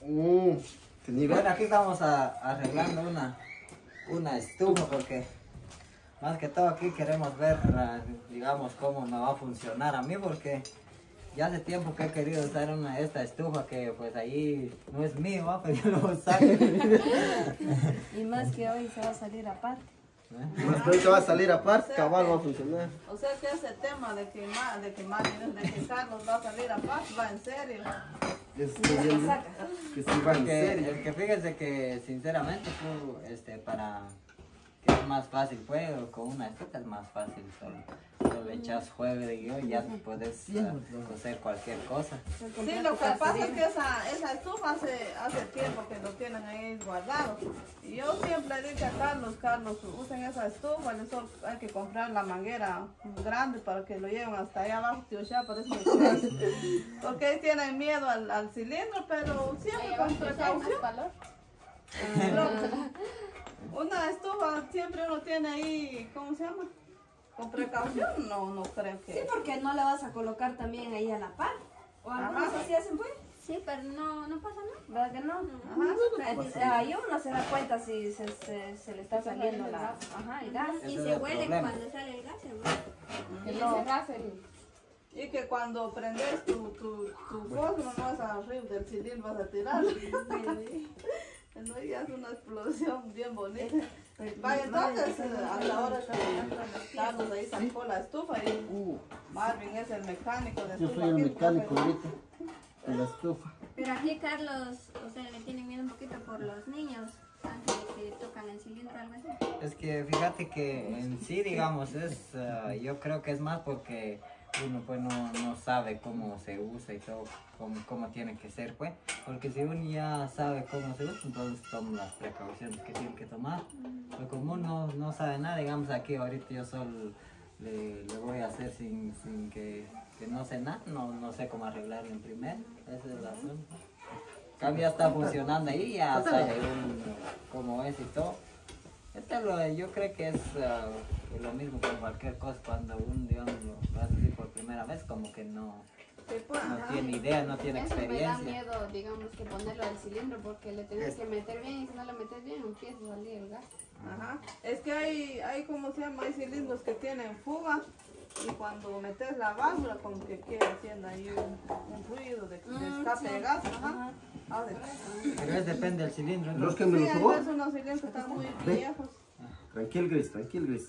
¿Qué nivel? Bueno, aquí estamos arreglando una estufa porque más que todo aquí queremos ver, digamos, cómo me va a funcionar a mí porque ya hace tiempo que he querido usar esta estufa que pues ahí no es mío, ¿va? Pero yo lo voy a usar. Y más que hoy se va a salir aparte. Más que hoy se va a salir aparte, cabal va a funcionar. O sea que ese tema de que Carlos va a salir aparte va en serio. Yo estoy viendo que sí va en serio. El que fíjese que sinceramente para que es más fácil pues con una estufa es más fácil solo le echas fuego y ya puedes hacer cualquier cosa. Sí, lo que pasa es que esa estufa hace tiempo que lo tienen ahí guardado. Y yo siempre le digo a Carlos, usen esa estufa, solo hay que comprar la manguera grande para que lo lleven hasta allá abajo, tío Chapa, porque ahí tienen miedo al cilindro, pero siempre con precaución. Una estufa siempre uno tiene ahí, ¿cómo se llama? Con precaución, no creo que... Sí, porque no la vas a colocar también ahí a la par. O algunos así hacen pues. Sí, pero no pasa nada. ¿Verdad que no? Ahí uno se da cuenta si se le está saliendo el gas. Y se huele cuando sale el gas, Y que cuando prendes tu fósforo no vas a arriba del cilindro, vas a tirar. No, ya es una explosión bien bonita. Vaya, entonces, a la hora que Carlos ahí sacó la estufa y Marvin es el mecánico de estufa. Yo soy el mecánico ahorita de la estufa. Pero aquí Carlos, ustedes le tienen miedo un poquito por los niños antes de que tocan el cilindro o algo así. Es que fíjate que en sí, digamos, yo creo que es más porque uno pues no sabe cómo se usa y todo, cómo tiene que ser pues, porque si uno ya sabe cómo se usa, entonces toma las precauciones que tiene que tomar, pero como uno no sabe nada, digamos aquí ahorita yo solo le voy a hacer sin que no sé nada, no sé cómo arreglarlo en primero, esa es la razón. Cambio ya está funcionando ahí, ya sabe uno cómo es y todo. Yo creo que es lo mismo con cualquier cosa cuando uno, digamos, lo hace así por primera vez, como que no tiene idea, no tiene experiencia. Me da miedo, digamos, que ponerlo al cilindro porque le tienes que meter bien y si no le metes bien empieza a salir el gas. Ajá. Es que hay como se llama, hay cilindros que tienen fuga y cuando metes la válvula como que queda haciendo ahí un ruido de escape de gas. Ajá. Pero depende del cilindro, ¿no? Los que me lo Sí, robó. hay unos cilindros que están muy viejos. Tranquil, Gris.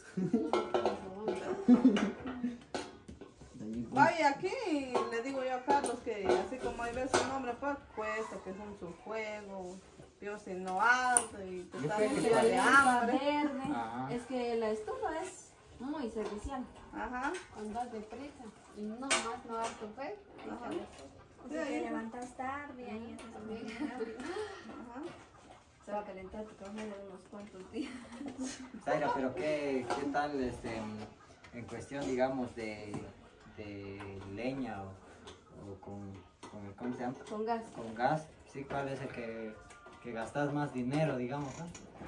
Vaya, aquí le digo yo a Carlos que así como hay veces un hombre pues cuesta, que son su juego, Dios si no hace y te está muy La de hambre. verde. Ajá. Es que la estufa es muy servicial. Ajá. Andas deprisa y no más no das tu fe. Ajá. O sea, te levantas tarde, ahí haces bien rápido. Ajá. Se va a calentar tu café en unos cuantos días. Zaira, pero ¿qué tal en cuestión, digamos, de leña o con ¿cómo se llama? Con gas. Con gas, sí, ¿cuál es el que gastas más dinero, digamos, ¿no?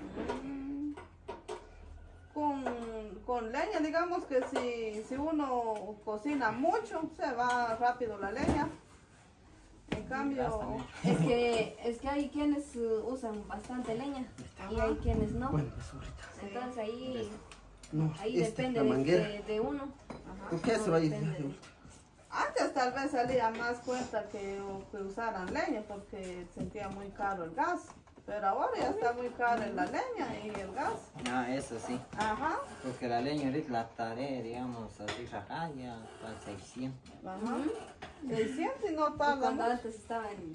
Con leña, digamos que si uno cocina mucho, se va rápido la leña. En cambio, Es que hay quienes usan bastante leña y hay quienes no. Bueno, pues ahorita. Entonces ahí No, depende la manguera. de uno. ¿Por qué se va a ir? Depende. antes tal vez salía más cuenta que usaran leña porque sentía muy caro el gas. Pero ahora ya está muy caro la leña y el gas. Ah, eso sí. Ajá. Porque la leña ahorita la taré, digamos, así rajada, ya para 600. Ajá. 600 y no tarda Cuando mucho. antes estaba en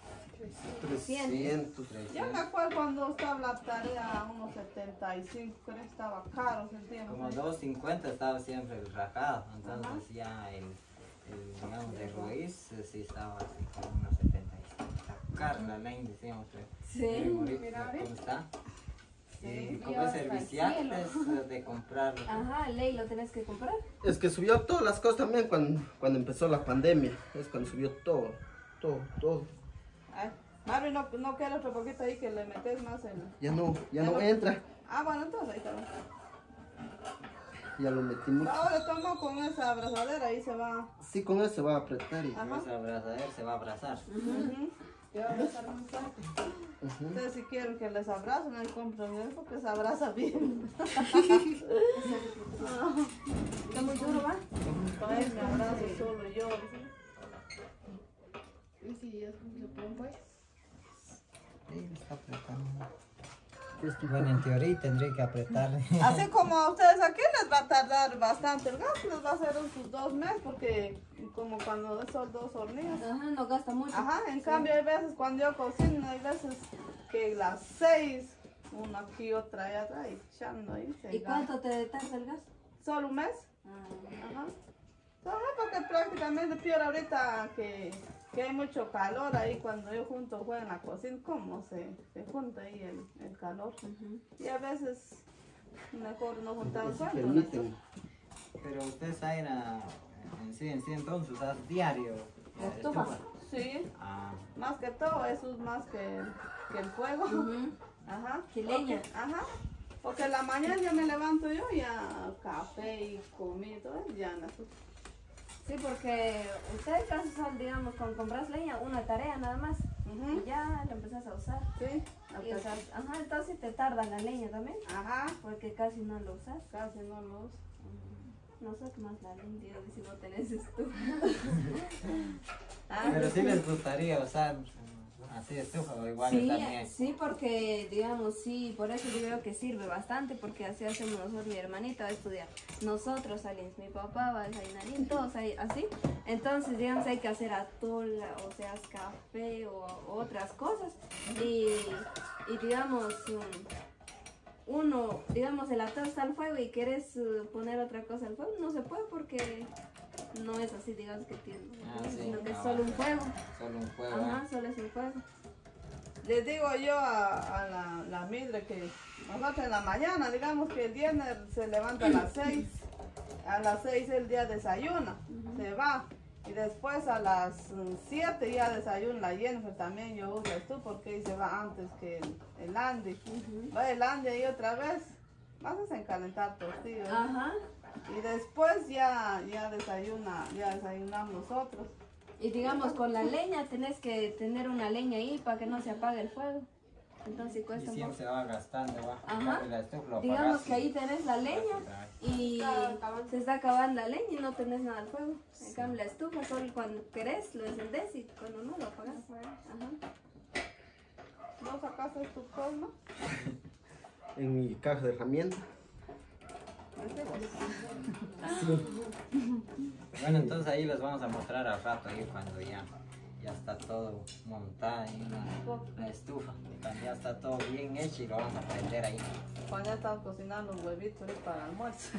300. Yo me acuerdo cuando estaba la tarea a unos 75, creo que estaba caro, sentíamos. Como 250 estaba siempre rajado, entonces ya digamos, de Ruiz sí estaba así como unos 75. Caro la leña, decíamos. Sí, Mira, ¿cómo está? Y Sí, como es servicial, cielo. es de comprar. Ajá, ley lo tenés que comprar. Es que subió todas las cosas también cuando empezó la pandemia. Es cuando subió todo. Ay, Marvin, no quiere otro poquito ahí que le metes más en... Ya no entra. Ah, bueno, entonces ahí está. Ya lo metí mucho. Ahora tomo con esa abrazadera, ahí se va. Sí, con eso se va a apretar. Con esa abrazadera se va a abrazar. Ujú. Te va a abrazar muy fuerte. Ustedes si quieren que les abracen, ahí compren eso porque se abraza bien. Está muy duro, ¿va? Para él me abrazo solo yo. Y si ellos lo ponen pues. Sí, está apretando. Bueno, en teoría tendría que apretar. Así como a ustedes aquí les va a tardar bastante el gas, les va a hacer sus 2 meses porque como cuando son 2 hornillas. Ajá, no gasta mucho. Ajá, en cambio hay veces cuando yo cocino, hay veces que las 6, una aquí, otra allá atrás, echando ahí. se ¿Y gasta. cuánto te tarda el gas? Solo un mes. Ajá. Solo porque prácticamente peor ahorita que hay mucho calor ahí cuando yo junto juego en la cocina, cómo se junta ahí el calor. Y a veces mejor no juntar el fuego. Permiten. Pero usted sabe en sí entonces usas diario. La estufa. Sí, Ah, más que todo, eso es más que el fuego. Ajá. Y leña. Ajá. Porque en la mañana ya me levanto yo, ya café y comida, ya en la estufa. Sí, porque ustedes casi son, digamos, cuando compras leña, una tarea nada más. Y ya lo empezás a usar. Sí, Y usas, ajá, entonces te tarda la leña también, ajá, porque casi no lo usas. casi no lo uso. No usas más la leña, digo, si no tenés estufa. pero sí les gustaría usar así estufa o igual Sí, también. sí, porque digamos, sí, por eso yo veo que sirve bastante, porque así hacemos nosotros, mi hermanita va a estudiar, nosotros salimos, mi papá va a desayunar, y todos ahí, así. Entonces, digamos, hay que hacer atol, o sea, café o otras cosas, y digamos, uno, digamos, el atol está al fuego y quieres poner otra cosa al fuego, no se puede porque no es así, digamos, que tiene, Sí, sino que es no, solo un fuego. Solo un juego. Ajá, solo es un fuego. Les digo yo a la midre que nosotros en la mañana, digamos que el viernes se levanta a las 6, a las 6 el día desayuna, se va. Y después a las 7 ya desayuna la Jennifer, también yo uso esto porque ahí se va antes que el Andy. Va el Andy ahí otra vez, vas a encalentar tortillas. Ajá. Y después ya desayunamos nosotros. Y digamos, con la leña tenés que tener una leña ahí para que no se apague el fuego. Entonces Y cuesta un siempre poco. se va gastando, va. Ajá. La estufa lo Digamos apagas que ahí tenés la leña y se está acabando la leña y no tenés nada al fuego. En cambio la estufa, solo cuando querés lo encendés y cuando no lo apagas. Ajá. ¿Vos sacaste tu forma? En mi caja de herramientas. Bueno, entonces ahí les vamos a mostrar al rato ahí cuando ya está todo montado ahí la estufa. Cuando ya está todo bien hecho y lo vamos a prender ahí. Cuando ya están cocinando los huevitos ahí para el almuerzo.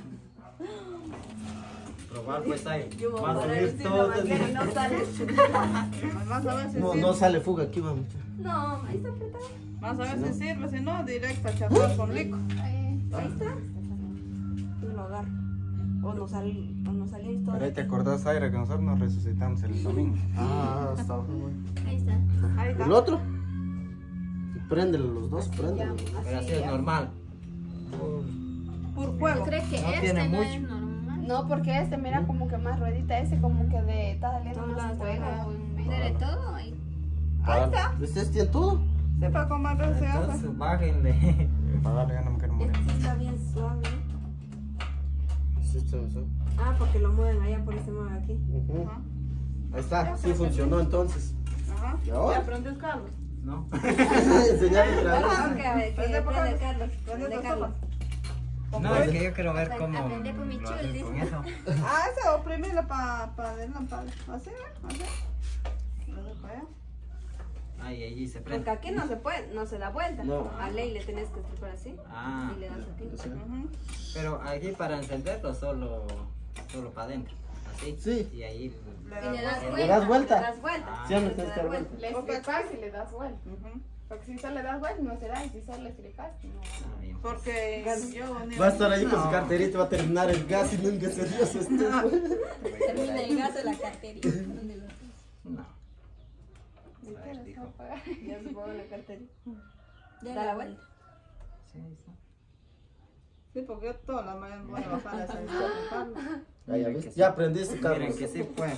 Probar pues ahí. Yo voy Va a a poner subir encima todo. manguera y no sale. Vamos a ver si No, sirve. no sale fuga aquí, vamos. No, ahí está apretado. Vamos a ver si sirve, si no, directo a chapar con lico. Ahí está. Yo lo agarro. O nos salís todo. Pero ahí te acordás, Zaira, que nosotros nos resucitamos el domingo. Ah, está bueno. Ahí está. Ahí está. ¿El otro? Préndele los dos, préndele. Pero así es normal. Por Yo fuego. creo que No este tiene no mucho. es normal. No, porque este mira como que más ruedita, ese como que de está saliendo No, más no, fuego. no. De todo ahí. Ahí está. ¿Ustedes tienen todo? Sí, para comer veces se hace. Entonces bájenle. Pagarlo, ya no me quiero morir. Este está bien suave. Sí, está bien. Ah, porque lo mueven allá, por eso se mueve aquí. Ujú. Ajá. Ahí está, sí funcionó entonces. Ajá. ¿Y ahora? ¿Ya aprendió Carlos? ¿No? Enseñarle otra vez. Ah, ok, a ver, que Prende por prende acá. Carlos. Prende Prende por Carlos. acá. No, es que yo quiero ver cómo Aprende con mi lo chul, haces dice. con eso. Ah, ese oprimirlo para adelante. Así, ¿ves? Así. Lo dejo allá. Ahí se Porque prende. aquí no se puede, no se da vuelta. No. A ley le tenés que estripar así. Ah, Y le das aquí. Sí. Ujú. pero aquí para encenderlo solo para adentro. Así. Sí. Y ahí. Y le das ¿Le vuelta. das vuelta? Le das vuelta. Ah. Siempre Le tienes das que dar vuelta. vuelta. Le estricas y le das vuelta. Ujú. Porque si solo le das vuelta no se da, y si solo le estricas, no. Ah, bien. Porque yo Va a estar ahí con su No. carterita, va a terminar el gas y nunca se dio su estufa. Termina el gas de la cartería. ¿Dónde lo haces? No. Ni A te ver, las dijo. va a pagar. Ya se pongo la cartera. De Da la vuelta. Sí, ahí está. Sí, porque yo toda la mañana voy a bajar a esa estufa. Ah, ya ves. Ya aprendiste, Miren Carlos. que sí fue.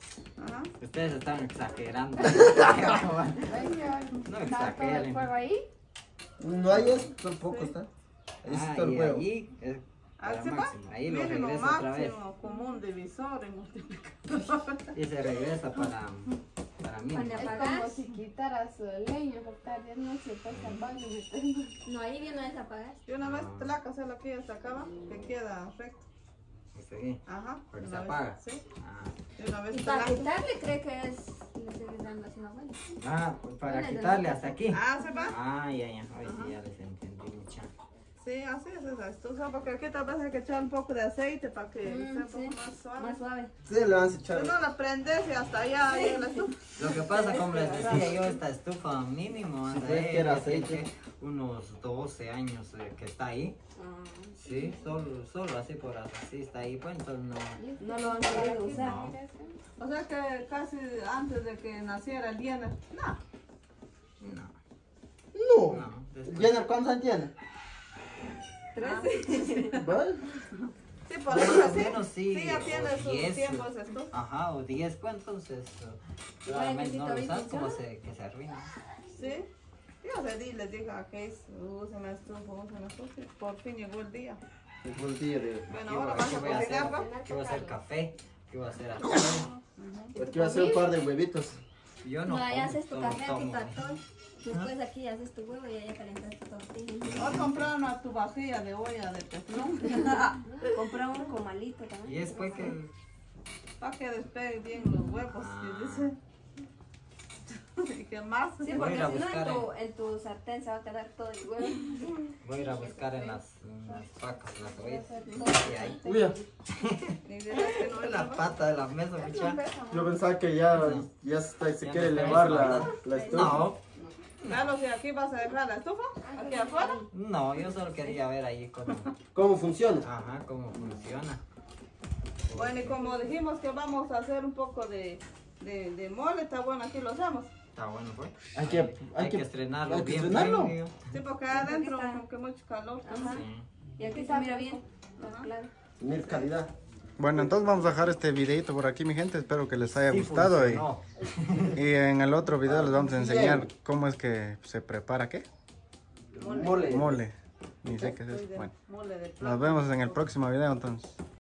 Ajá. Ustedes están exagerando. No ¿Está todo el exageren. fuego ahí? No hay eso, tampoco está. Ahí Ah, está el y huevo. allí es para Así va. máximo. Ahí lo Mínimo regresa otra vez. máximo como un divisor y multiplicador. Y se regresa para mí. Cuando Es como apagas, si quitaras leña, cortar 10 noches, pues al baño meterlo. No, ahí viene una vez apagas. Y una vez te la casé aquí hasta acá, que queda recto. Sí. Ajá. Porque una se vez, apaga. Sí. Ah. Y una vez y te para la quitarle cree que es, le sigues dando así, no bueno. Ah, pues para Ponle de quitarle nuevo. hasta aquí. Ah, ¿se va? Ah, ya. Hoy sí ya les entendí mucha. Sí, así es esa estufa, porque aquí tal vez hay que echar un poco de aceite para que sea un sí. poco más suave. Más suave. Sí, le van a echar. Si no la prendes y hasta allá llega la estufa. Lo que pasa, como les decía yo, esta estufa mínimo, Si anda, crees que era ya tiene aceite. unos 12 años que está ahí. Sí, solo así por así está ahí, pues entonces no. No lo han querido usar. No. O sea que casi antes de que naciera el Jenner. No. No. No. No, después. ¿Jenner cuántos años tiene? 13. ¿Vale? Sí, por Bueno, eso al sí. menos sí, Sí, ya tiene o sus 10, tiempos esto. Ajá, o 10, pues entonces realmente no lo usan como que se arruina. Sí. Yo les dije a Case, usen la estufa, usen la estufa. Y por fin llegó el día. Llegó el día de. Bueno, ¿Qué ahora voy- vas qué a voy a hacer? cocinar, ¿va? ¿Qué voy a hacer? ¿Café? ¿Qué voy a hacer? Aquí va a ser un par de huevitos. Yo No, no ahí como, haces tu tomo- café, aquí tomo. cartón. Después aquí haces tu huevo y allá calientas tu tortilla. Voy a comprar una tu vajilla de olla de teflón Compra un comalito Y también. después que... para que despegue bien los huevos. Ah. Y dice. ¿Y qué más? Sí, Voy a porque ir a si no buscar en tu sartén se va a quedar todo el huevo. Voy a ir a buscar en las pacas, las ollas. Y ahí. Uy, Y dirás que no es La pata de la mesa, mucha. yo pensaba que ya se quiere elevar la estufa. No, Claro, si aquí vas a dejar la estufa, aquí afuera. no, yo solo quería ver ahí ¿Cómo funciona? cómo funciona. Bueno, y como dijimos que vamos a hacer un poco de mole, está bueno, aquí lo hacemos. Está bueno, pues. Hay que- Hay que estrenarlo hay que bien. estrenarlo. frío. Sí, porque adentro como que mucho calor. Ajá. Sí. Y aquí se mira bien. Claro. Tener calidad. Bueno, entonces vamos a dejar este videito por aquí, mi gente. Espero que les haya Sí gustado. funcionó. Y en el otro video les vamos a enseñar cómo es que se prepara, ¿qué? Mole. Mole. Ni sé qué es eso. Bueno, Mole de nos vemos en el próximo video entonces.